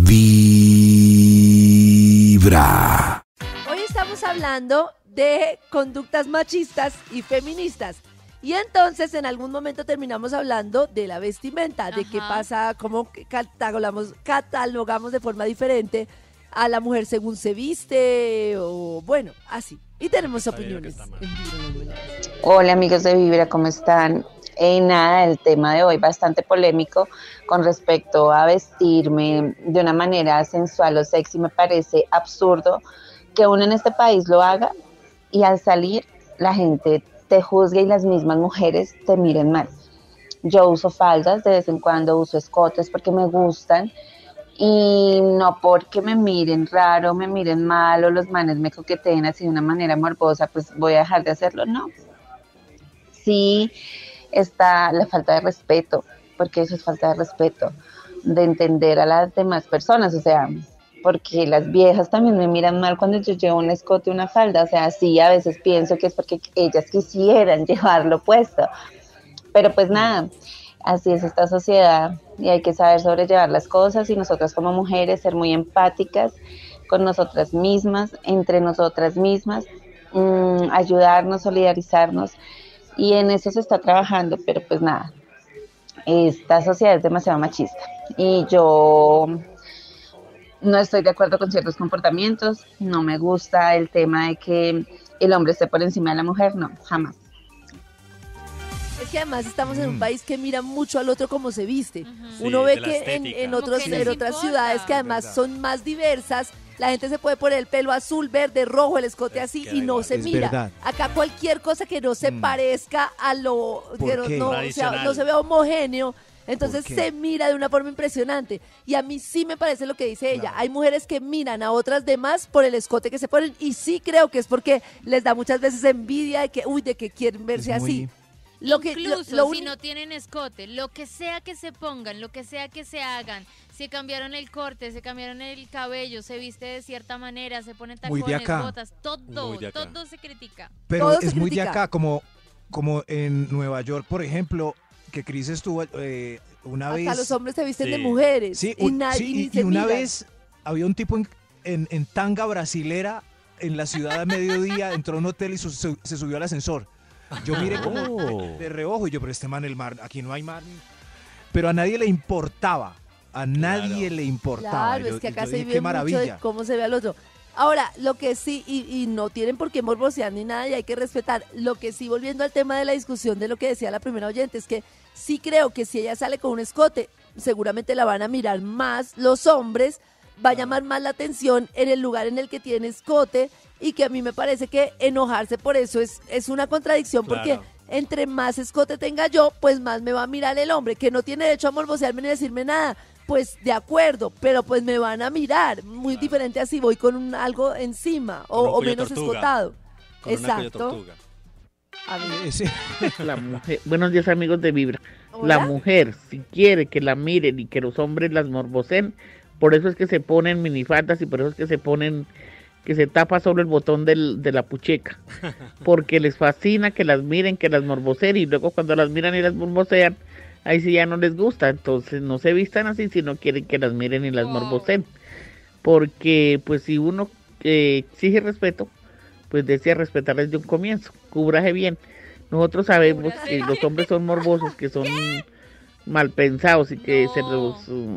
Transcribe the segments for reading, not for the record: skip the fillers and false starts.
Vibra. Hoy estamos hablando de conductas machistas y feministas. Y entonces en algún momento terminamos hablando de la vestimenta, de qué pasa, cómo catalogamos de forma diferente a la mujer según se viste, o bueno, así. Y tenemos opiniones. Hola amigos de Vibra, ¿cómo están? Nada, el tema de hoy bastante polémico con respecto a vestirme de una manera sensual o sexy. Me parece absurdo que uno en este país lo haga y al salir la gente te juzgue y las mismas mujeres te miren mal. Yo uso faldas, de vez en cuando uso escotes porque me gustan y no porque me miren raro, me miren mal o los manes me coqueteen así de una manera morbosa, pues voy a dejar de hacerlo, no. Sí está la falta de respeto, porque eso es falta de respeto, de entender a las demás personas, o sea, porque las viejas también me miran mal cuando yo llevo un escote y una falda, o sea, sí, a veces pienso que es porque ellas quisieran llevarlo puesto, pero pues nada, así es esta sociedad y hay que saber sobrellevar las cosas y nosotras como mujeres ser muy empáticas con nosotras mismas, entre nosotras mismas, ayudarnos, solidarizarnos y en eso se está trabajando, pero pues nada, esta sociedad es demasiado machista y yo no estoy de acuerdo con ciertos comportamientos, no me gusta el tema de que el hombre esté por encima de la mujer, no, jamás. Es que además estamos en un país que mira mucho al otro como se viste. Uno ve que en otras ciudades que además son más diversas, la gente se puede poner el pelo azul, verde, rojo, el escote así y no se mira. Verdad. Acá cualquier cosa que no se parezca a lo que ¿Por qué? no se vea homogéneo, entonces ¿Por qué? se mira de una forma impresionante. Y a mí sí me parece lo que dice ella. Hay mujeres que miran a otras demás por el escote que se ponen y sí creo que es porque les da muchas veces envidia de que quieren verse así. Incluso si no tienen escote, lo que sea que se pongan, lo que sea que se hagan, si cambiaron el corte, se cambiaron el cabello, se viste de cierta manera, se ponen Muy de tacones, acá. botas, todo se critica. Pero Todo es se muy de critica. acá, como en Nueva York, por ejemplo, que Cris estuvo una vez. Hasta los hombres se visten de mujeres. Sí, y ni se una miran. vez había un tipo en tanga brasilera en la ciudad a mediodía, entró a un hotel y se subió al ascensor. Yo miré como de reojo y yo, pero este man, el mar, aquí no hay mar. Pero a nadie le importaba. A nadie le importaba. Claro, es que acá yo se dije, vive qué mucho maravilla. de cómo se ve al otro. Ahora, lo que sí, y no tienen por qué morbosear ni nada y hay que respetar, lo que sí, volviendo al tema de la discusión de lo que decía la primera oyente, es que sí creo que si ella sale con un escote, seguramente la van a mirar más los hombres, va a llamar más la atención en el lugar en el que tiene escote y que a mí me parece que enojarse por eso es una contradicción porque entre más escote tenga yo, pues más me va a mirar el hombre, que no tiene derecho a morbosearme ni decirme nada. Pues de acuerdo, pero pues me van a mirar. Muy diferente así voy con algo encima o menos escotado. Exacto. A ver. Sí. La mujer, buenos días amigos de Vibra. ¿Hola? La mujer, si quiere que la miren y que los hombres las morboseen, por eso es que se ponen minifaldas y por eso es que se ponen, que se tapa solo el botón de la pucheca. Porque les fascina que las miren, que las morboseen y luego cuando las miran y las morbosean, ahí sí ya no les gusta. Entonces no se vistan así si no quieren que las miren y las morboseen. Porque pues si uno exige respeto, pues desea respetar desde un comienzo. Cúbrase bien. Nosotros sabemos que los hombres son morbosos, que son mal pensados y que se los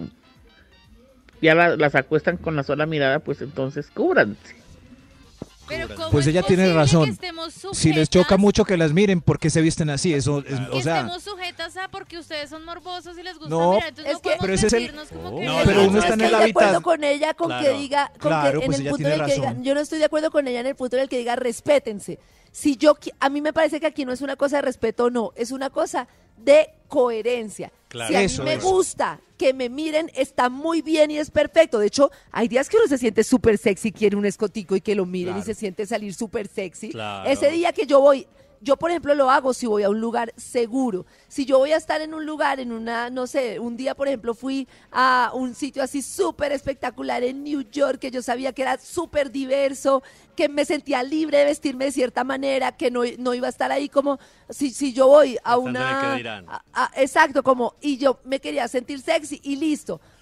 ya las acuestan con la sola mirada, pues entonces cúbranse. Pero ¿cómo Pues es ella tiene posible razón. que estemos Si les choca sujetas- mucho que las miren, ¿por qué se visten así? Eso, que o sea, estemos sujetas a porque ustedes son morbosos y les gusta No, mirar, entonces es no que- podemos pero ese es el- vestirnos como que No, pero uno está en el estoy de acuerdo hábitat. con ella con que diga, Claro, en pues el ella punto en tiene el que diga, razón. yo no estoy de acuerdo con ella en el punto en el que diga respétense. Si yo, a mí me parece que aquí no es una cosa de respeto o no, es una cosa de coherencia. Claro. Si a mí Eso, me eso. gusta que me miren, está muy bien y es perfecto. De hecho, hay días que uno se siente súper sexy, quiere un escotico y que lo miren y Claro. se siente salir súper sexy. Claro. Ese día que yo voy, yo por ejemplo lo hago si voy a un lugar seguro. Si yo voy a estar en un lugar, en una, no sé, un día por ejemplo fui a un sitio así súper espectacular en New York, que yo sabía que era súper diverso, que me sentía libre de vestirme de cierta manera, que no iba a estar ahí como, si yo voy a Pensando en el una... qué dirán. exacto, como, y yo me quería sentir sexy y listo.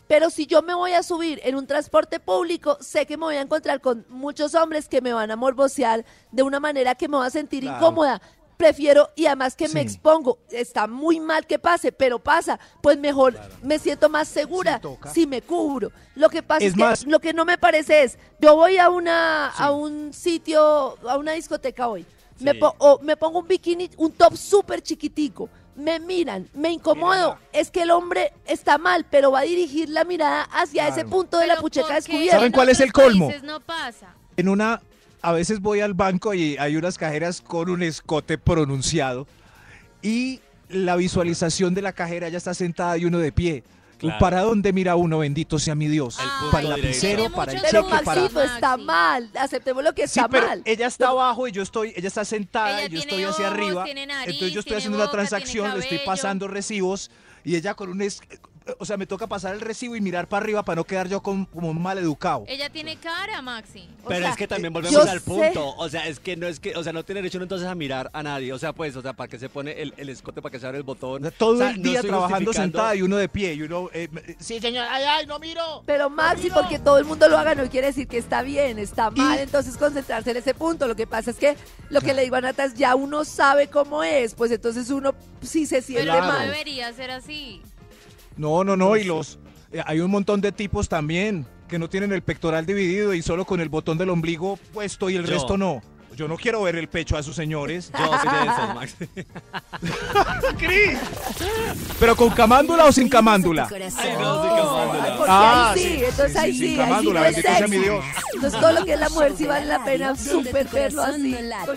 Pero si yo me voy a subir en un transporte público, sé que me voy a encontrar con muchos hombres que me van a morbosear de una manera que me va a sentir incómoda. Prefiero, y además que me expongo, está muy mal que pase, pero pasa, pues mejor me siento más segura si me cubro. Lo que pasa es que lo que no me parece es, yo voy a un sitio, a una discoteca hoy, me pongo un bikini, un top súper chiquitico, me miran, me incomodo, es que el hombre está mal, pero va a dirigir la mirada hacia ese punto de la pucheca descubierta. ¿Saben cuál es el colmo? No pasa. A veces voy al banco y hay unas cajeras con un escote pronunciado y la visualización de la cajera ya está sentada y uno de pie. Claro. ¿Para dónde mira uno? Bendito sea mi Dios. Para el lapicero, para el cheque, pero Maxito, está mal. Aceptemos lo que está mal. Ella está abajo y ella está sentada y yo estoy hacia arriba. Nariz, entonces yo estoy haciendo una transacción, le estoy pasando recibos y ella con o sea, me toca pasar el recibo y mirar para arriba para no quedar yo como un maleducado. Ella tiene cara, Maxi. Pero es que también volvemos al punto. O sea, no tiene derecho entonces a mirar a nadie. O sea, ¿para qué se pone el escote, para que se abre el botón? Todo el día trabajando sentada y uno de pie y uno... sí, señor, ay, no miro. Pero Maxi, porque todo el mundo lo haga no quiere decir que está bien, está mal, entonces concentrarse en ese punto. Lo que pasa es que lo que le digo a Nata es ya uno sabe cómo es, pues entonces uno sí se siente mal. Pero no debería ser así. No, y hay un montón de tipos también que no tienen el pectoral dividido y solo con el botón del ombligo puesto y el resto no. Yo no quiero ver el pecho a sus señores. Yo sí de esos, Max. ¡Cris! ¿Pero con camándula o sin camándula? Ay, no, sin camándula. Porque ahí sí, entonces ahí sí. Sin camándula, bendito sea mi Dios. Entonces todo lo que es la mujer sí vale la pena súper verlo así.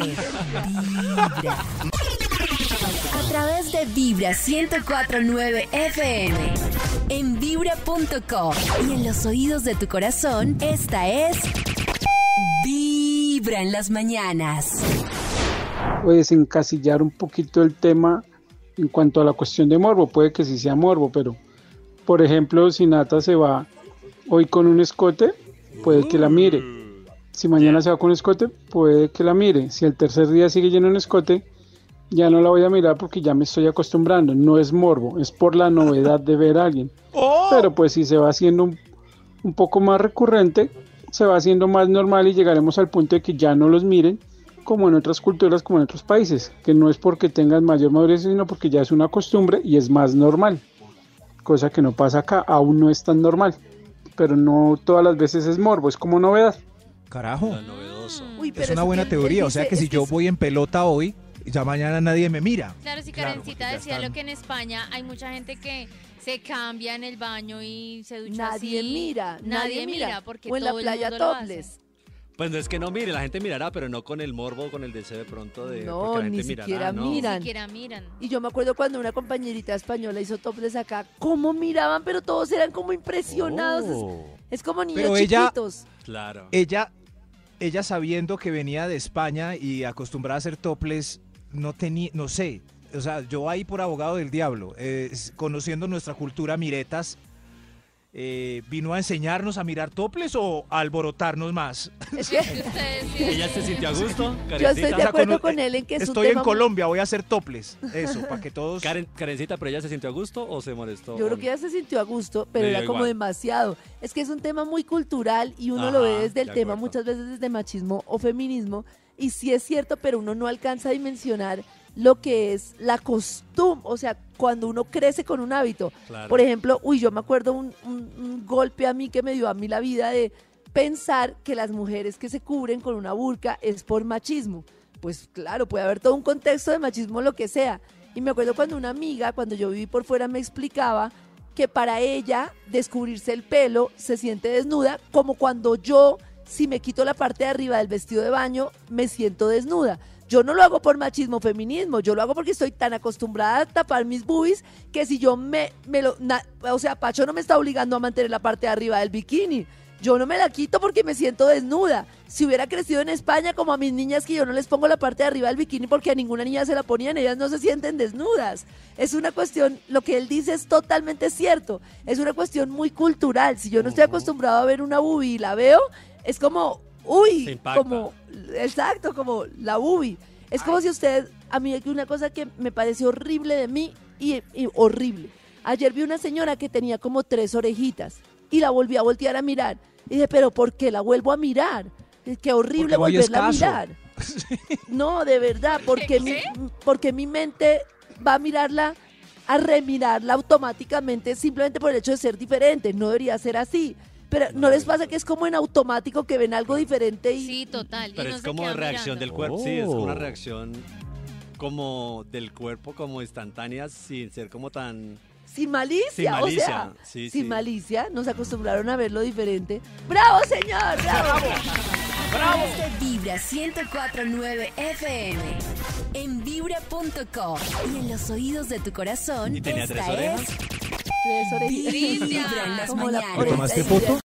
A través de Vibra 104.9 FM, en vibra.com y en los oídos de tu corazón, esta es Vibra en las mañanas. Puedes encasillar un poquito el tema en cuanto a la cuestión de morbo. Puede que sí sea morbo, pero por ejemplo, si Nata se va hoy con un escote, puede que la mire. Si mañana se va con un escote, puede que la mire. Si el tercer día sigue lleno un escote, ya no la voy a mirar porque ya me estoy acostumbrando. No es morbo, es por la novedad de ver a alguien. Pero pues si se va haciendo un poco más recurrente, se va haciendo más normal y llegaremos al punto de que ya no los miren como en otras culturas, como en otros países, que no es porque tengan mayor madurez, sino porque ya es una costumbre y es más normal, cosa que no pasa acá, aún no es tan normal, pero no todas las veces es morbo, es como novedad. Carajo, novedoso. Es una buena teoría, o sea que si yo voy en pelota hoy, ya mañana nadie me mira. Claro, si Karencita decía lo que en España hay mucha gente que se cambia en el baño y se ducha nadie así. Nadie mira porque o en la todo playa el mundo topless. Pues no es que no mire, la gente mirará, pero no con el morbo, con el deseo de pronto de... No, ni siquiera miran. Ni siquiera miran. Y yo me acuerdo cuando una compañerita española hizo topless acá, cómo miraban, pero todos eran como impresionados. Es como niños pero chiquitos. Claro. Ella sabiendo que venía de España y acostumbrada a hacer topless, no sé, o sea, yo ahí por abogado del diablo, conociendo nuestra cultura miretas, ¿vino a enseñarnos a mirar toples o a alborotarnos más? ¿Ella se sintió a gusto? Yo estoy de acuerdo con él en que es un tema... Estoy en Colombia, voy a hacer toples, eso, para que todos... Karencita, ¿pero ella se sintió a gusto o se molestó? Yo creo que ella se sintió a gusto, pero era como demasiado. Es que es un tema muy cultural y uno lo ve desde el tema, muchas veces desde machismo o feminismo, y sí es cierto, pero uno no alcanza a dimensionar lo que es la costumbre, o sea, cuando uno crece con un hábito. Claro. Por ejemplo, yo me acuerdo un golpe a mí que me dio a mí la vida de pensar que las mujeres que se cubren con una burka es por machismo. Pues claro, puede haber todo un contexto de machismo, lo que sea. Y me acuerdo cuando una amiga, cuando yo viví por fuera, me explicaba que para ella descubrirse el pelo se siente desnuda, como cuando yo, si me quito la parte de arriba del vestido de baño, me siento desnuda. Yo no lo hago por machismo o feminismo, yo lo hago porque estoy tan acostumbrada a tapar mis boobies que si yo o sea, Pacho no me está obligando a mantener la parte de arriba del bikini. Yo no me la quito porque me siento desnuda. Si hubiera crecido en España como a mis niñas que yo no les pongo la parte de arriba del bikini porque a ninguna niña se la ponían, ellas no se sienten desnudas. Es una cuestión, lo que él dice es totalmente cierto, es una cuestión muy cultural. Si yo no estoy acostumbrado a ver una boobie y la veo, es como... como, exacto, como la boobie. Es como si usted, a mí una cosa que me parece horrible de mí y horrible. Ayer vi una señora que tenía como 3 orejitas y la volví a voltear a mirar. Y dije, ¿pero por qué la vuelvo a mirar? Qué horrible volverla a mirar. No, de verdad, porque mi mente va a mirarla, a remirarla automáticamente simplemente por el hecho de ser diferente. No debería ser así. Pero ¿no les pasa que es como en automático que ven algo diferente? Sí, total. Pero es como reacción del cuerpo. Sí, es una reacción como del cuerpo, como instantánea, sin ser como tan... Sin malicia, sin malicia. O sea, sí, sin sí. malicia. Nos acostumbraron a verlo diferente. ¡Bravo, señor! ¡Bravo! ¡Bravo! De Vibra 104.9 FM. En Vibra.com. Y en los oídos de tu corazón. ¿Y tenía esta 3 orejas? es 3 orejitas. Vibra en las Como la mañanas. oreja ¿Tomaste de Lidia. foto?